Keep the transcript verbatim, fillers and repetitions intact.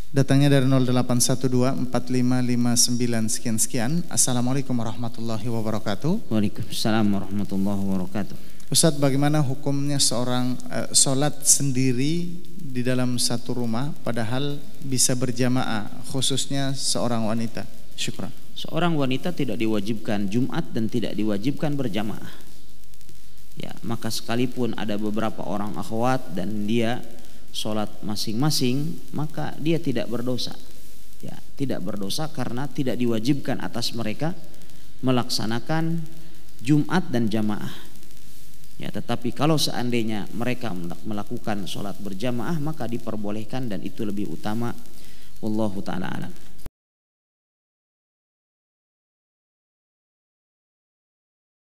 Datangnya dari nol delapan satu dua empat lima lima sembilan sekian sekian. Assalamualaikum warahmatullahi wabarakatuh. Waalaikumsalam warahmatullahi wabarakatuh. Ustadz, bagaimana hukumnya seorang uh, sholat sendiri di dalam satu rumah padahal bisa berjamaah, khususnya seorang wanita? Syukran. Seorang wanita tidak diwajibkan Jumat dan tidak diwajibkan berjamaah. Ya, maka sekalipun ada beberapa orang akhwat dan dia sholat masing-masing, maka dia tidak berdosa. Ya, tidak berdosa karena tidak diwajibkan atas mereka melaksanakan Jumat dan jamaah. Ya, tetapi kalau seandainya mereka melakukan sholat berjamaah maka diperbolehkan dan itu lebih utama. Wallahu ta'ala alam.